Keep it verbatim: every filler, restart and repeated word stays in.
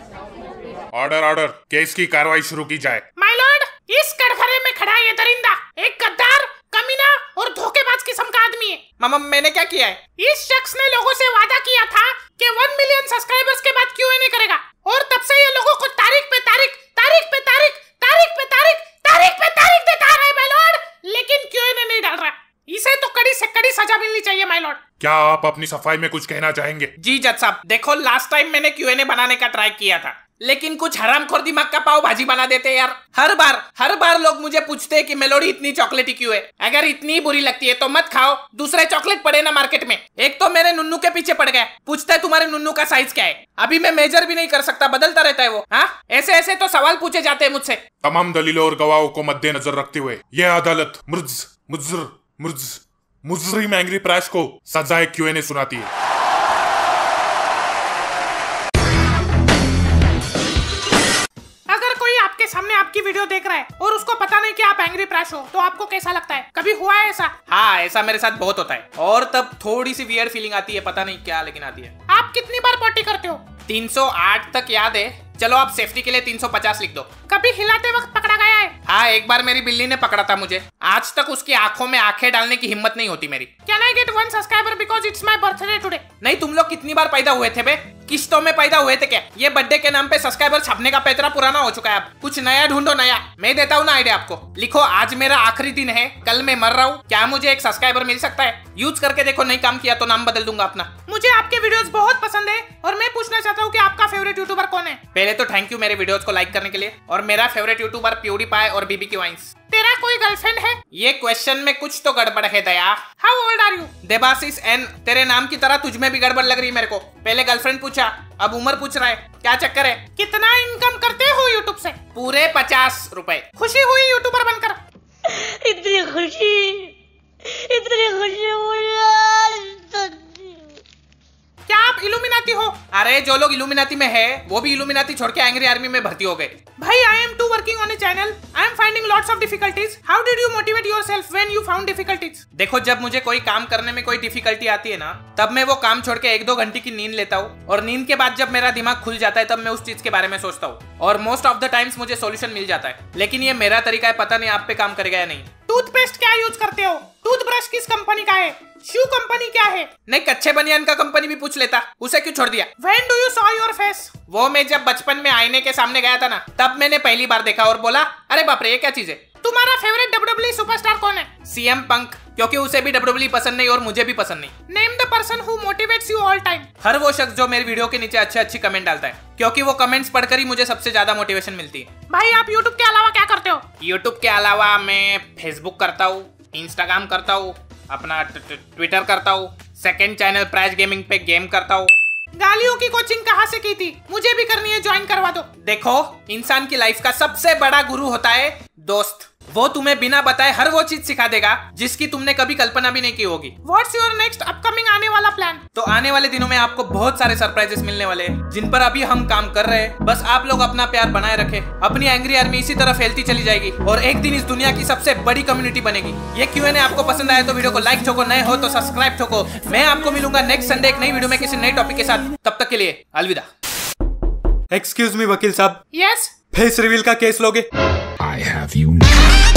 Order order, case की कार्रवाई शुरू की जाए। माय लॉर्ड, इस कटघरे में खड़ा ये दरिंदा एक गद्दार, कमीना और धोखेबाज किस्म का आदमी है। मामा मैंने क्या किया है? इस शख्स ने लोगों से वादा किया था कि वन मिलियन सब्सक्राइबर्स के बाद क्यू एन ए करेगा, और तब से ये लोगों को तारीख पे तारीख तारीख पे तारीख तारीख पे तारीख तारीख पे तारीख देता है माय लॉर्ड, लेकिन क्यू एन ए नहीं डाल रहा। इसे तो कड़ी से कड़ी सजा मिलनी चाहिए माय लॉर्ड। क्या आप अपनी सफाई में कुछ कहना चाहेंगे? जी जज साहब, देखो लास्ट टाइम मैंने क्यू एन ए बनाने का ट्राई किया था, लेकिन कुछ हरामखोर दिमाग का पाव भाजी बना देते यार। हर बार हर बार लोग मुझे पूछते हैं कि मेलोडी इतनी चॉकलेटी क्यों है। अगर इतनी बुरी लगती है तो मत खाओ, दूसरे चॉकलेट पड़े ना मार्केट में। एक तो मेरे नुन्नू के पीछे पड़ गया, पूछता है तुम्हारे नुन्नू का साइज क्या है। अभी मैं मेजर भी नहीं कर सकता, बदलता रहता है वो। हाँ, ऐसे ऐसे तो सवाल पूछे जाते हैं मुझसे। तमाम दलीलों और गवाहों को मद्देनजर रखते हुए यह अदालत मुर्ज मुज्र मुर्ज मुजरिम एंग्री प्रैश को सजाए क्यू एन ए सुनाती है। अगर कोई आपके सामने आपकी वीडियो देख रहा है और उसको पता नहीं कि आप एंग्री प्रैश हो, तो आपको कैसा लगता है? कभी हुआ है ऐसा? हाँ, ऐसा मेरे साथ बहुत होता है, और तब थोड़ी सी वियर्ड फीलिंग आती है, पता नहीं क्या, लेकिन आती है। आप कितनी बार पॉटी करते हो? तीन सौ आठ तक याद है। चलो आप सेफ्टी के लिए तीन सौ पचास लिख दो। कभी हिलाते वक्त पकड़ा गया है? हाँ, एक बार मेरी बिल्ली ने पकड़ा था मुझे। आज तक उसकी आंखों में आंखें डालने की हिम्मत नहीं होती मेरी। Can I get one subscriber because it's my birthday today? नहीं, तुम लोग कितनी बार पैदा हुए थे बे? किस्तों में पैदा हुए थे क्या? ये बर्थडे के नाम पे सब्सक्राइबर छापने का पैतरा पुराना हो चुका है। अब कुछ नया ढूंढो, नया। मैं देता हूँ ना आइडिया आपको। लिखो, आज मेरा आखिरी दिन है, कल मैं मर रहा हूँ, क्या मुझे एक सब्सक्राइबर मिल सकता है? यूज करके देखो, नहीं काम किया तो नाम बदल दूंगा अपना। मुझे आपके वीडियोस बहुत पसंद है और मैं पूछना चाहता हूँ कि आपका फेवरेट यूट्यूबर कौन है? पहले तो थैंक यू मेरे वीडियोस को लाइक करने के लिए। और मेरा फेवरेट यूट्यूबर प्यूरीपाई और बीबी की वाइन्स। तेरा कोई गर्लफ्रेंड है? ये क्वेश्चन में कुछ तो गड़बड़ है Daya. How old are you? Debasis एन, तेरे नाम की तरह तुझ में भी गड़बड़ लग रही है मेरे को। पहले गर्लफ्रेंड पूछा, अब उम्र पूछ रहा है, क्या चक्कर है? कितना इनकम करते हो यूट्यूब से? पूरे पचास रुपए। खुशी हुई यूट्यूबर बनकर? इतनी खुशी, इतनी खुशी हुई। क्या आप इल्यूमिनाती हो? अरे जो लोग इल्यूमिनाती में है वो भी इल्यूमिनाती छोड़ के एंग्री आर्मी में भर्ती हो गए। भाई, I am too working on a channel, I am finding lots of difficulties. How did you motivate yourself when you found difficulties? देखो, जब मुझे कोई काम करने में कोई डिफिकल्टी आती है ना, तब मैं वो काम छोड़ के एक दो घंटे की नींद लेता हूँ, और नींद के बाद जब मेरा दिमाग खुल जाता है तब मैं उस चीज के बारे में सोचता हूँ, और मोस्ट ऑफ द टाइम्स मुझे सोल्यूशन मिल जाता है। लेकिन ये मेरा तरीका है, पता नहीं आप पे काम करेगा या नहीं। टूथपेस्ट क्या यूज करते हो? टूथब्रश किस कंपनी का है? शू कंपनी क्या है? नहीं, कच्चे बनियान का कंपनी भी पूछ लेता, उसे क्यों छोड़ दिया? When do you saw your face? वो मैं जब बचपन में आईने के सामने गया था ना, तब मैंने पहली बार देखा और बोला, अरे बाप रे, ये क्या चीज है? तुम्हारा favourite W W E superstar कौन है? सीएम पंक, क्योंकि उसे भी डब्ल्यू डब्ल्यू ई पसंद नहीं और मुझे भी पसंद नहीं। Name the person who motivates you all time. हर वो शख्स जो मेरे वीडियो के नीचे अच्छे अच्छी कमेंट डालता है, क्योंकि वो कमेंट्स पढ़कर ही मुझे सबसे ज्यादा मोटिवेशन मिलती है। भाई, आप यूट्यूब के अलावा क्या करते हो? यूट्यूब के अलावा मैं फेसबुक करता हूँ, इंस्टाग्राम करता हूँ, अपना ट्विटर करता हूँ, सेकंड चैनल प्रैश गेमिंग पे गेम करता हूँ। गालियों की कोचिंग कहाँ से की थी? मुझे भी करनी है, ज्वाइन करवा दो। देखो, इंसान की लाइफ का सबसे बड़ा गुरु होता है दोस्त। वो तुम्हें बिना बताए हर वो चीज सिखा देगा जिसकी तुमने कभी कल्पना भी नहीं की होगी। What's your next upcoming आने वाला प्लान? तो आने वाले दिनों में आपको बहुत सारे सरप्राइजेस मिलने वाले हैं, जिन पर अभी हम काम कर रहे हैं। बस आप लोग अपना प्यार बनाए रखें। अपनी एंग्री आर्मी इसी तरह फैलती चली जाएगी और एक दिन इस दुनिया की सबसे बड़ी कम्युनिटी बनेगी। ये क्यू एन ए आपको पसंद आया तो वीडियो को लाइक ठोको, नए हो तो सब्सक्राइब ठोको। मैं आपको मिलूंगा नेक्स्ट संडे एक नई वीडियो में किसी नए टॉपिक के साथ। तब तक के लिए अलविदा। एक्सक्यूज मी वकील साहब। यस। फेस रिवील का केस लोगे? I have you now.